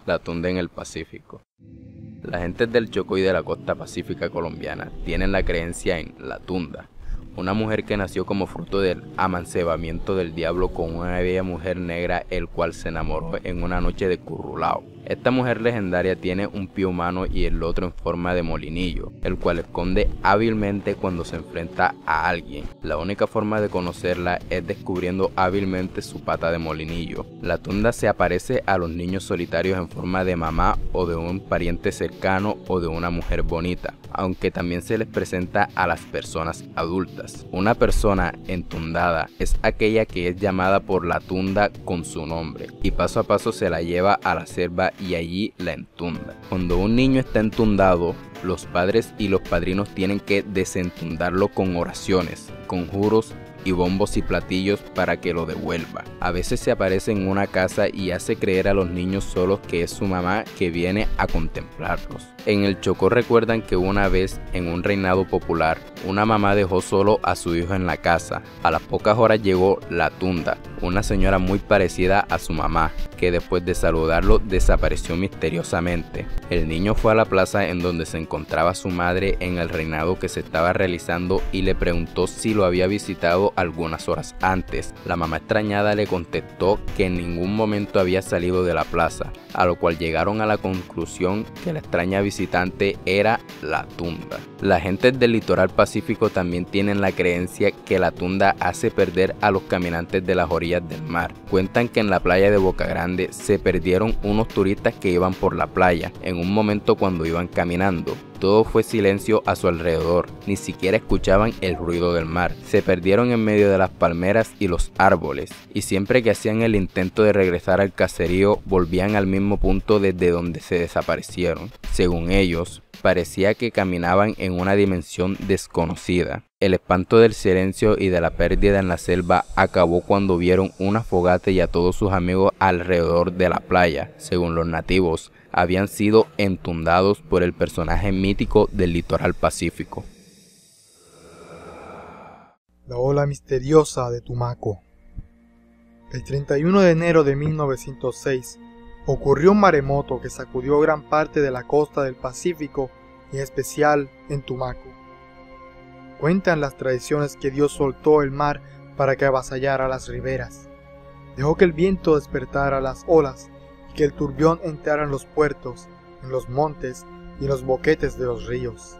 La tunda en el Pacífico. La gente del Chocó y de la costa pacífica colombiana tienen la creencia en la tunda, una mujer que nació como fruto del amancebamiento del diablo con una bella mujer negra, el cual se enamoró en una noche de currulao. Esta mujer legendaria tiene un pie humano y el otro en forma de molinillo, el cual esconde hábilmente cuando se enfrenta a alguien. La única forma de conocerla es descubriendo hábilmente su pata de molinillo. La tunda se aparece a los niños solitarios en forma de mamá o de un pariente cercano o de una mujer bonita, aunque también se les presenta a las personas adultas. Una persona entundada es aquella que es llamada por la tunda con su nombre y paso a paso se la lleva a la selva y allí la entunda. Cuando un niño está entundado, los padres y los padrinos tienen que desentundarlo con oraciones, conjuros y bombos y platillos para que lo devuelva. A veces se aparece en una casa y hace creer a los niños solos que es su mamá que viene a contemplarlos. En el Chocó recuerdan que una vez en un reinado popular, una mamá dejó solo a su hijo en la casa. A las pocas horas llegó la tunda, una señora muy parecida a su mamá, que después de saludarlo desapareció misteriosamente. El niño fue a la plaza en donde se encontraba su madre en el reinado que se estaba realizando y le preguntó si lo había visitado algunas horas antes. La mamá extrañada le contestó que en ningún momento había salido de la plaza, a lo cual llegaron a la conclusión que la extraña visitante era la tunda. La gente del litoral pacífico también tienen la creencia que la tunda hace perder a los caminantes de las orillas del mar. Cuentan que en la playa de Boca Grande se perdieron unos turistas que iban por la playa en un momento cuando iban caminando. Todo fue silencio a su alrededor, ni siquiera escuchaban el ruido del mar. Se perdieron en medio de las palmeras y los árboles, y siempre que hacían el intento de regresar al caserío, volvían al mismo punto desde donde se desaparecieron. Según ellos, parecía que caminaban en una dimensión desconocida. El espanto del silencio y de la pérdida en la selva acabó cuando vieron una fogata y a todos sus amigos alrededor de la playa. Según los nativos, habían sido entundados por el personaje mítico del litoral pacífico. La ola misteriosa de Tumaco. El 31 de enero de 1906 ocurrió un maremoto que sacudió gran parte de la costa del Pacífico y en especial en Tumaco. Cuentan las tradiciones que Dios soltó el mar para que avasallara las riberas. Dejó que el viento despertara las olas y que el turbión entrara en los puertos, en los montes y en los boquetes de los ríos.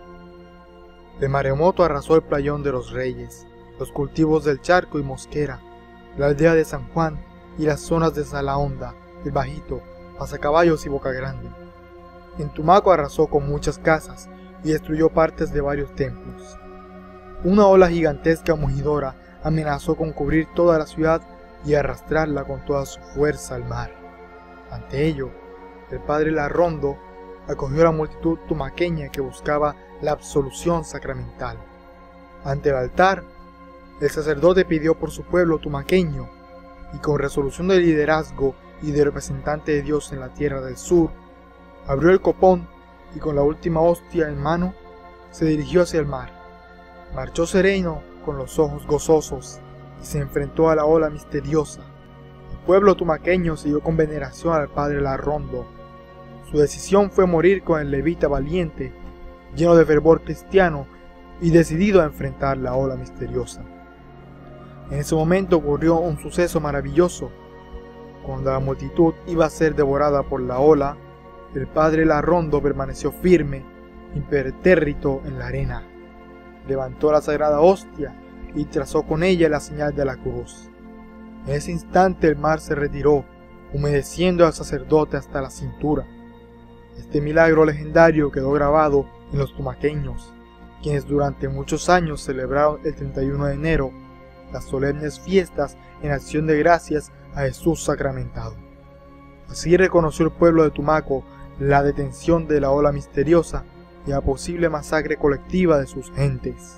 El maremoto arrasó el playón de los Reyes, los cultivos del Charco y Mosquera, la aldea de San Juan y las zonas de Salahonda, El Bajito, Pasacaballos y Boca Grande. En Tumaco arrasó con muchas casas y destruyó partes de varios templos. Una ola gigantesca mugidora amenazó con cubrir toda la ciudad y arrastrarla con toda su fuerza al mar. Ante ello, el padre Larrondo acogió a la multitud tumaqueña que buscaba la absolución sacramental. Ante el altar, el sacerdote pidió por su pueblo tumaqueño y con resolución de liderazgo y de representante de Dios en la tierra del sur, abrió el copón y con la última hostia en mano se dirigió hacia el mar. Marchó sereno con los ojos gozosos y se enfrentó a la ola misteriosa. El pueblo tumaqueño siguió con veneración al padre Larrondo. Su decisión fue morir con el levita valiente, lleno de fervor cristiano y decidido a enfrentar la ola misteriosa. En ese momento ocurrió un suceso maravilloso. Cuando la multitud iba a ser devorada por la ola, el padre Larrondo permaneció firme, impertérrito en la arena. Levantó la sagrada hostia y trazó con ella la señal de la cruz. En ese instante el mar se retiró, humedeciendo al sacerdote hasta la cintura. Este milagro legendario quedó grabado en los tumaqueños, quienes durante muchos años celebraron el 31 de enero las solemnes fiestas en acción de gracias a Jesús sacramentado. Así reconoció el pueblo de Tumaco la detención de la ola misteriosa y la posible masacre colectiva de sus gentes.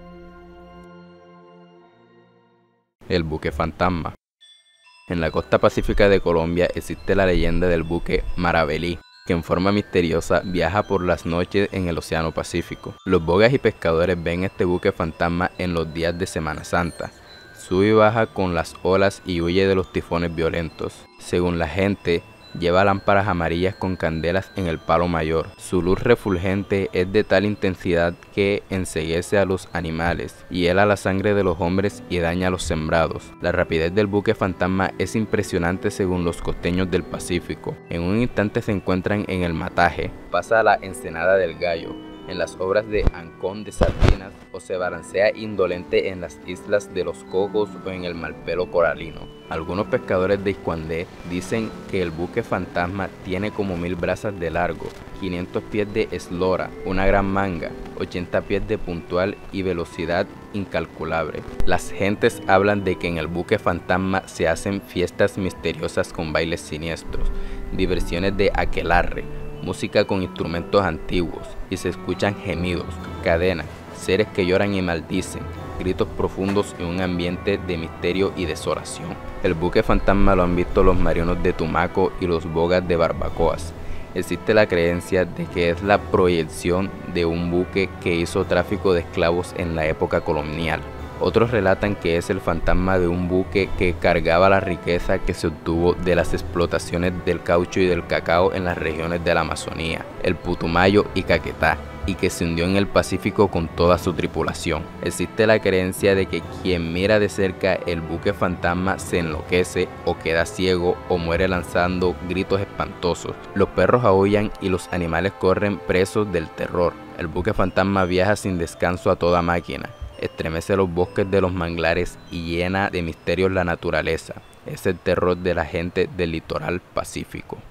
El buque fantasma. En la costa pacífica de Colombia existe la leyenda del buque Maravelí, que en forma misteriosa viaja por las noches en el Océano Pacífico. Los bogas y pescadores ven este buque fantasma en los días de Semana Santa. Sube y baja con las olas y huye de los tifones violentos. Según la gente, Lleva lámparas amarillas con candelas en el palo mayor. Su luz refulgente es de tal intensidad que enceguece a los animales, hiela la sangre de los hombres y daña a los sembrados. La rapidez del buque fantasma es impresionante según los costeños del Pacífico. En un instante se encuentran en el Mataje, pasa a la Ensenada del Gallo, en las obras de Ancón de Sardinas, o se balancea indolente en las islas de los Cocos o en el Malpelo coralino. Algunos pescadores de Iscuandé dicen que el buque fantasma tiene como 1000 brazas de largo, 500 pies de eslora, una gran manga, 80 pies de puntual y velocidad incalculable. Las gentes hablan de que en el buque fantasma se hacen fiestas misteriosas con bailes siniestros, diversiones de aquelarre, música con instrumentos antiguos, y se escuchan gemidos, cadenas, seres que lloran y maldicen, gritos profundos en un ambiente de misterio y desolación. El buque fantasma lo han visto los marinos de Tumaco y los bogas de Barbacoas. Existe la creencia de que es la proyección de un buque que hizo tráfico de esclavos en la época colonial. Otros relatan que es el fantasma de un buque que cargaba la riqueza que se obtuvo de las explotaciones del caucho y del cacao en las regiones de la Amazonía, el Putumayo y Caquetá, y que se hundió en el Pacífico con toda su tripulación. Existe la creencia de que quien mira de cerca el buque fantasma se enloquece o queda ciego o muere lanzando gritos espantosos. Los perros aúllan y los animales corren presos del terror. El buque fantasma viaja sin descanso a toda máquina. Estremece los bosques de los manglares y llena de misterios la naturaleza. Es el terror de la gente del litoral pacífico.